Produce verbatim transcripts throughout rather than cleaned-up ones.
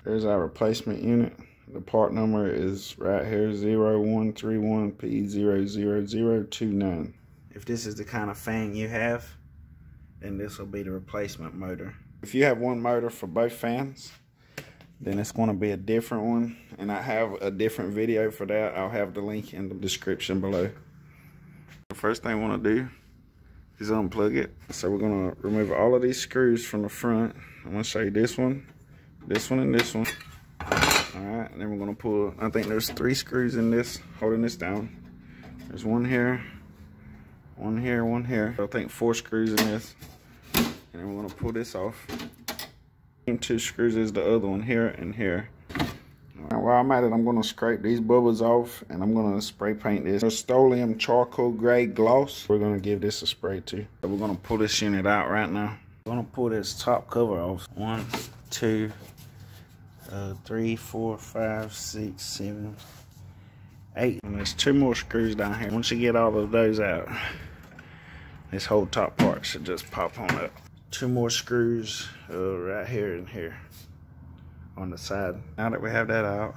Here's our replacement unit. The part number is right here, zero one three one P zero zero zero two nine. If this is the kind of fan you have, then this will be the replacement motor. If you have one motor for both fans, then it's going to be a different one, and I have a different video for that. I'll have the link in the description below. The first thing I want to do is unplug it. So we're going to remove all of these screws from the front. I'm going to show you this one, this one, and this one. Alright, and then we're going to pull, I think there's three screws in this, holding this down. There's one here, one here, one here. I think four screws in this. And then we're going to pull this off. And two screws is the other one here and here. Now, while I'm at it, I'm going to scrape these bubbles off, and I'm going to spray paint this Rust-Oleum charcoal gray gloss. We're going to give this a spray too. So we're going to pull this unit out right now. We're going to pull this top cover off. One, two, Uh, three, four, five, six, seven, eight. And there's two more screws down here. Once you get all of those out, this whole top part should just pop on up. Two more screws uh, right here and here on the side. Now that we have that out,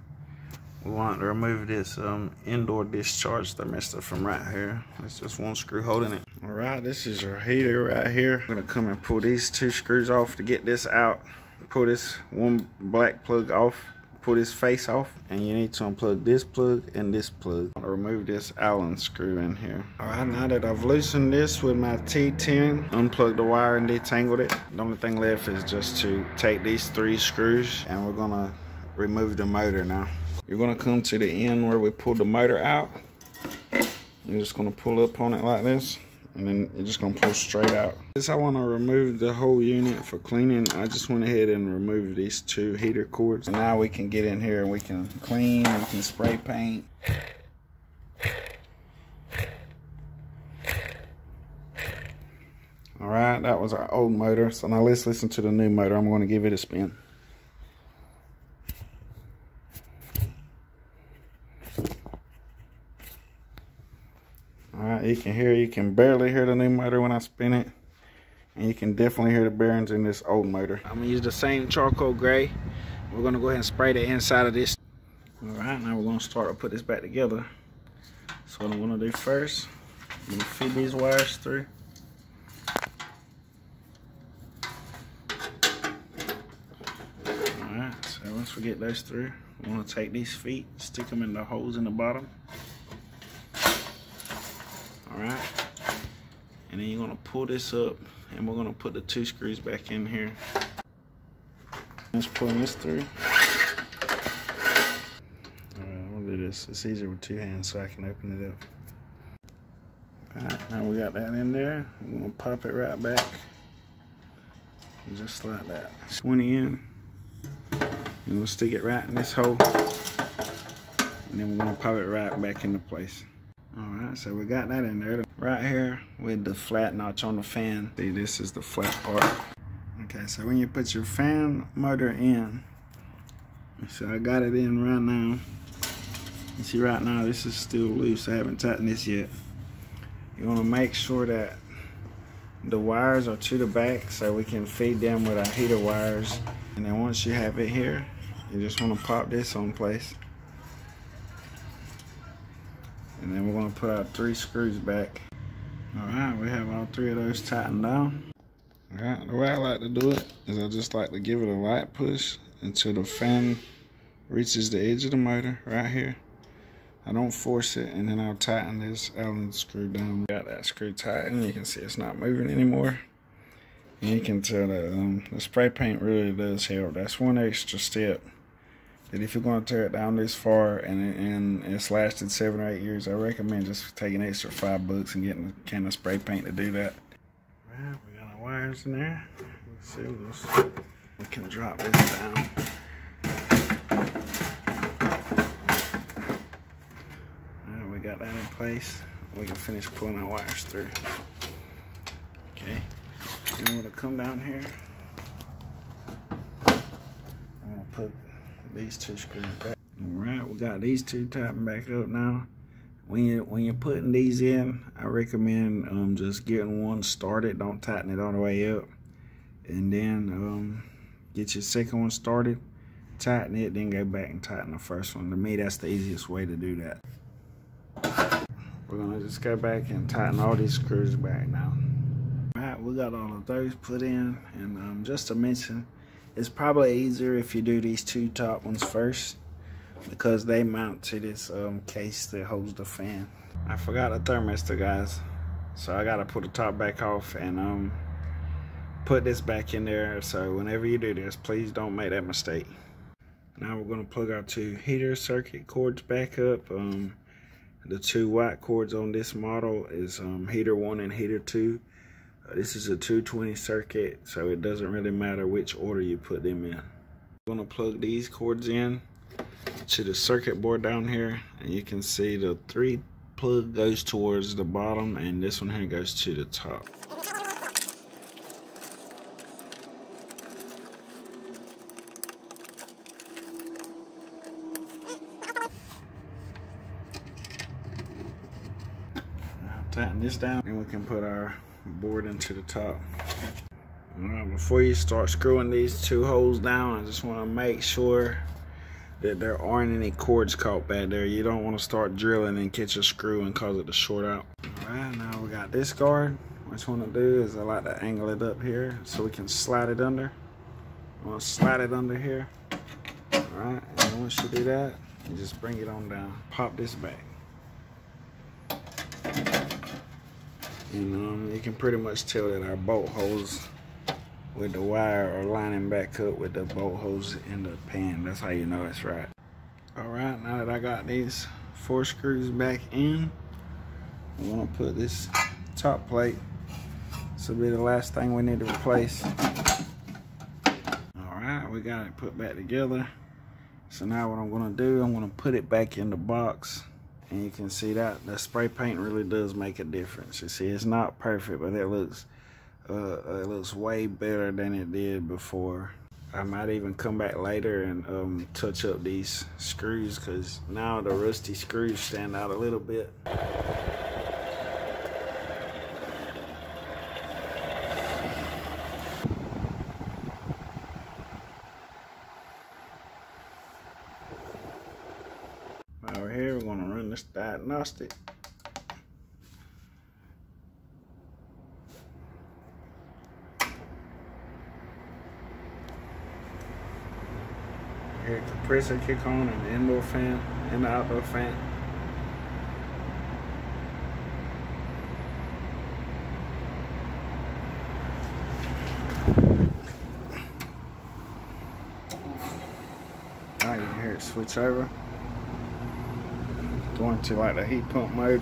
we want to remove this um, indoor discharge thermistor from right here. It's just one screw holding it. All right, this is our heater right here. I'm gonna come and pull these two screws off to get this out. Pull this one black plug off, pull this face off, and you need to unplug this plug and this plug. I'll remove this Allen screw in here. Alright, now that I've loosened this with my T ten, unplugged the wire and detangled it, the only thing left is just to take these three screws, and we're gonna remove the motor now. You're gonna come to the end where we pulled the motor out. You're just gonna pull up on it like this, and then you're just gonna pull straight out. Since I wanna remove the whole unit for cleaning, I just went ahead and removed these two heater cords. And now we can get in here and we can clean, we can spray paint. All right, that was our old motor. So now let's listen to the new motor. I'm gonna give it a spin. Alright, you can hear, you can barely hear the new motor when I spin it. And you can definitely hear the bearings in this old motor. I'm going to use the same charcoal gray. We're going to go ahead and spray the inside of this. Alright, now we're going to start to put this back together. So what I'm going to do first, I'm going to feed these wires through. Alright, so once we get those through, we want to take these feet, stick them in the holes in the bottom. Alright, and then you're going to pull this up, and we're going to put the two screws back in here. Just pulling this through. Alright, we'll do this. It's easier with two hands so I can open it up. Alright, now we got that in there. We're going to pop it right back. Just like that. twenty in. And we'll stick it right in this hole. And then we're going to pop it right back into place. Alright, so we got that in there. Right here with the flat notch on the fan. See, this is the flat part. Okay, so when you put your fan motor in, so I got it in right now. You see right now this is still loose. I haven't tightened this yet. You want to make sure that the wires are to the back so we can feed them with our heater wires. And then once you have it here, you just want to pop this on place. And then we're going to put our three screws back. Alright, we have all three of those tightened down. Alright, the way I like to do it is I just like to give it a light push until the fan reaches the edge of the motor right here. I don't force it, and then I'll tighten this Allen screw down. Got that screw tightened. You can see it's not moving anymore. And you can tell that um, the spray paint really does help. That's one extra step. That if you're going to tear it down this far and, and it's lasted seven or eight years, I recommend just taking an extra five bucks and getting a can of spray paint to do that. Right, we got our wires in there. Let's see this. We can drop this down. Right, we got that in place. We can finish pulling our wires through. Okay, then we're gonna come down here. I'm gonna put these two screws back. All right, we got these two tightened back up now. When you when you're putting these in, I recommend um, just getting one started. Don't tighten it all the way up, and then um, get your second one started, tighten it, then go back and tighten the first one. To me, that's the easiest way to do that. We're gonna just go back and tighten all these screws back now. All right, we got all of those put in, and um, just to mention, it's probably easier if you do these two top ones first, because they mount to this um, case that holds the fan. I forgot the thermistor, guys, so I gotta put the top back off and um, put this back in there. So whenever you do this, please don't make that mistake. Now we're gonna plug our two heater circuit cords back up. Um, the two white cords on this model is um, heater one and heater two. Uh, this is a two twenty circuit, so it doesn't really matter which order you put them in. I'm gonna plug these cords in to the circuit board down here, and you can see the three plug goes towards the bottom and this one here goes to the top. Now tighten this down and we can put our board into the top. Alright, before you start screwing these two holes down, I just want to make sure that there aren't any cords caught back there. You don't want to start drilling and catch a screw and cause it to short out. Alright, now we got this guard. What you want to do is I like to angle it up here so we can slide it under. I want to slide it under here. Alright, and once you do that, you just bring it on down. Pop this back. And um, you can pretty much tell that our bolt holes with the wire are lining back up with the bolt holes in the pan. That's how you know it's right. Alright, now that I got these four screws back in, I'm gonna put this top plate. This will be the last thing we need to replace. Alright, we got it put back together. So now what I'm gonna do, I'm gonna put it back in the box. And you can see that the spray paint really does make a difference. You see, it's not perfect, but it looks Uh, it looks way better than it did before. I might even come back later and um, touch up these screws, because now the rusty screws stand out a little bit. Over here, we're going to run this diagnostic. Here, compressor kick on, and the indoor fan and the outdoor fan. Now you can hear it switch over, going to like the heat pump mode.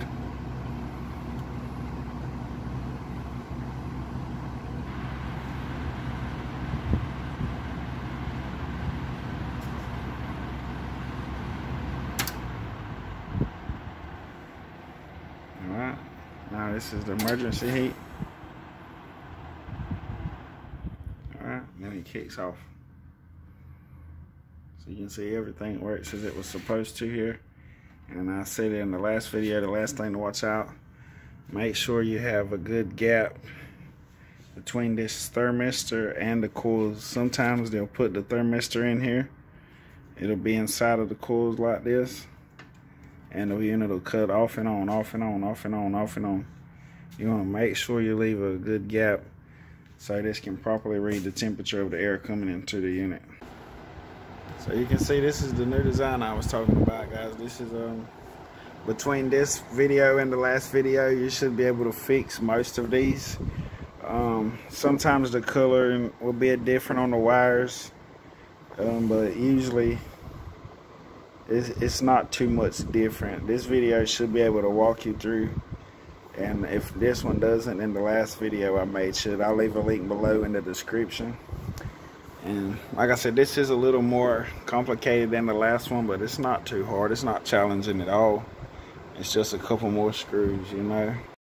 Alright, now this is the emergency heat. Alright, then it kicks off. So you can see everything works as it was supposed to here. And I said it in the last video, the last thing to watch out, make sure you have a good gap between this thermistor and the coils. Sometimes they'll put the thermistor in here. It'll be inside of the coils like this. And the unit will cut off and on, off and on, off and on, off and on. You want to make sure you leave a good gap so this can properly read the temperature of the air coming into the unit. So you can see this is the new design I was talking about, guys. This is um between this video and the last video, you should be able to fix most of these. Um, sometimes the color will be a different on the wires, um, but usually It's, it's not too much different. This video should be able to walk you through, and if this one doesn't, then the last video I made should. I'll leave a link below in the description. And like I said, this is a little more complicated than the last one, but it's not too hard. It's not challenging at all. It's just a couple more screws, you know.